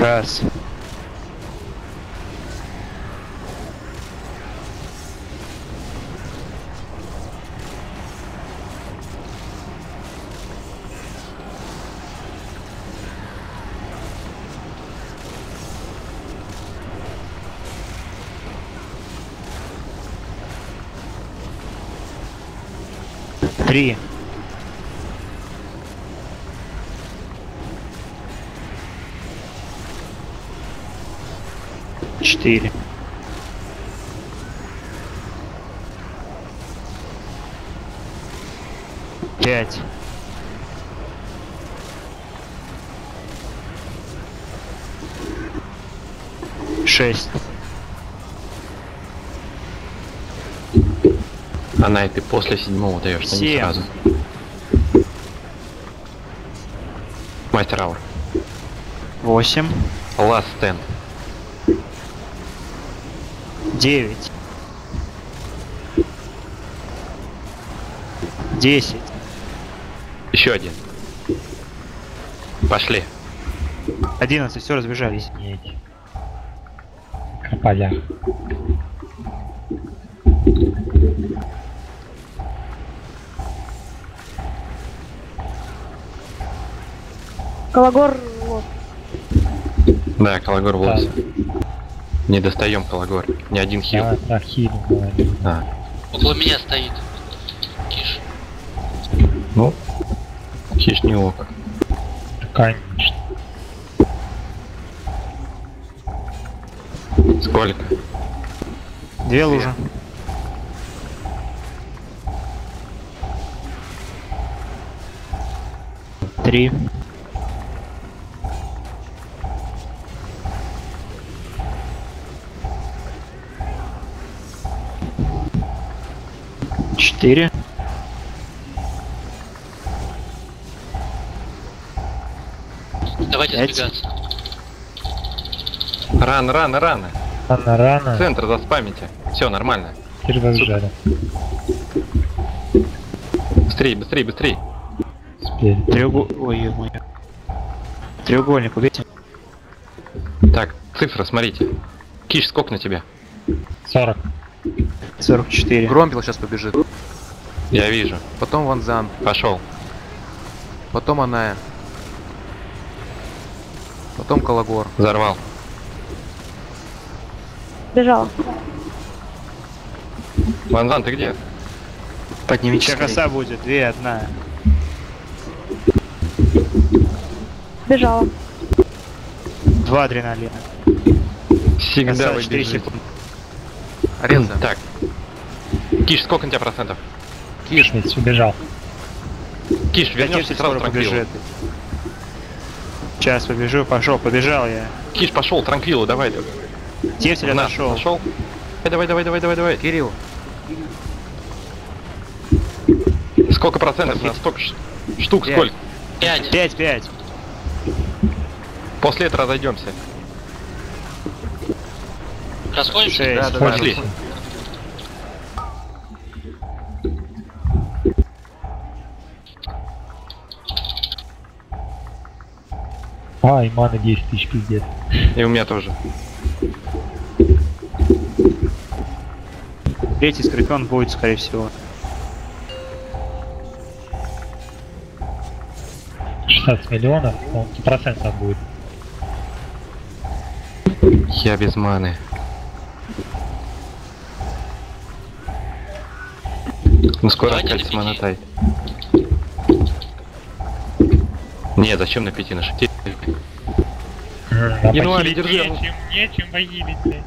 Раз. Три. Четыре. Пять. Шесть. Она, и ты после седьмого даешь, но не 7. сразу. Мастер аур. 8. Last stand. 9. 10. Еще один. Пошли. 11. Все, разбежались. Кропалях. Калагор лоб. Да, Калагор волосы. Не достаем Калагор. Ни один хил. Да, да, хилю говорю. А. Около меня стоит. Киш. Ну, хищ не ок. Конечно. Сколько? 2 лужи. Три. Четыре. Давайте 5. сбегаться. Рано, рано, рано. Рано. Центр заспамите. Все, нормально. Теперь разбежали. Быстрей, быстрей, быстрей. Успели. Ой, ё-моё. Треугольник, убейте. Так, цифры, смотрите. Киш, сколько на тебя? 40. 44. Громпел сейчас побежит. Я вижу. Потом Ванзан. Пошел. Потом Аная. Потом Калагор. Взорвал. Бежала. Ванзан, ты где? Поднимите. Сейчас коса будет. 2, 1. Бежала. 2 адреналина. Всегда Коса вы 4 бежите. секунды. Аренза. Так. Киш, сколько на тебя процентов? Киш. Ведь убежал. Киш, вернешься Катюша сразу скоро транквилу. побежит. Сейчас побежу, пошел, побежал я. Киш, пошел, транквилу, давай. Тефтель Наш, отошел. нашел. Давай, давай, давай, давай, давай. Кирилл. Сколько процентов? На столько штук 5. сколько? 5. 5. После этого разойдемся. Расходимся? 6. Да. Пошли. А, и маны 10 тысяч, пиздец. И у меня тоже. Третий скорпион будет, скорее всего. 16 миллионов, он процентов будет. Я без маны. Ну скоро Давайте открыть на 5. монотай. Не, зачем на 5, на 6? А Януарь, похилить держи. нечем похилить, блядь.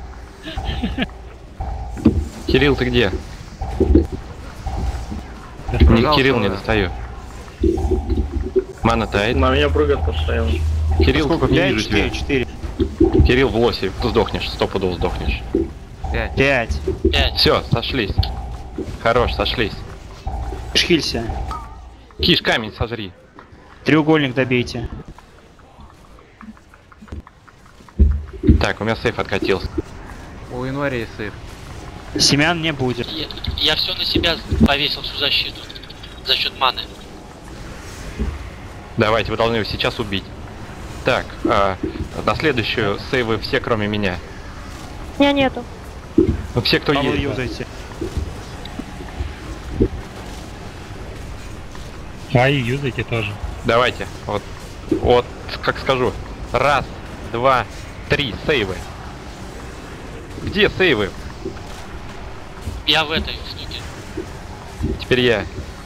Кирилл, ты где? Кирилл, не достаю. Мана тает. На меня прыгает постоянно. Кирилл, Сколько? не 5, вижу тебя. 4, 4. Кирилл в лосе, ты сдохнешь, 100 пудов сдохнешь. 5. 5. 5. Все, сошлись. Хорош, сошлись. Шхилься. Киш, камень сожри. Треугольник добейте. Так, у меня сейф откатился. У Януаря сейф. Семян не будет. Я все на себя повесил, всю защиту. За счет маны. Давайте, вы должны его сейчас убить. Так, на следующую сейвы все, кроме меня. Меня нету. Ну, все, кто Павел, есть. юзайте. Свои юзайте тоже. Давайте. Вот, как скажу. Раз, два, три, сейвы. Где сейвы? Я в этой штуке. Теперь я.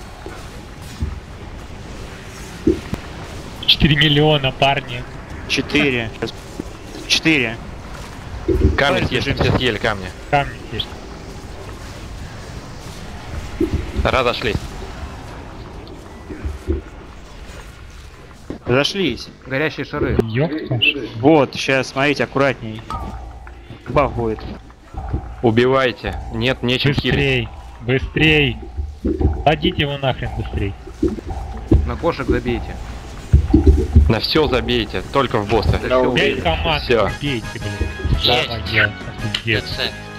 4 миллиона, парни. 4. 4. Камни Давай съешьте, разбежимся. все съели камни. Камни есть. Разошлись. Зашлись. Горящие шары. Ёпта. Вот, сейчас, смотрите, аккуратней. Баф будет. Убивайте. Нет, нечем Быстрей. хилить. Быстрей. Садите его нахрен быстрей. На кошек забейте. На все забейте, только в босса. Да всё, 5 команд. Всё. Бейте, блин. Есть. Молодец. Пиздец. ДЦ.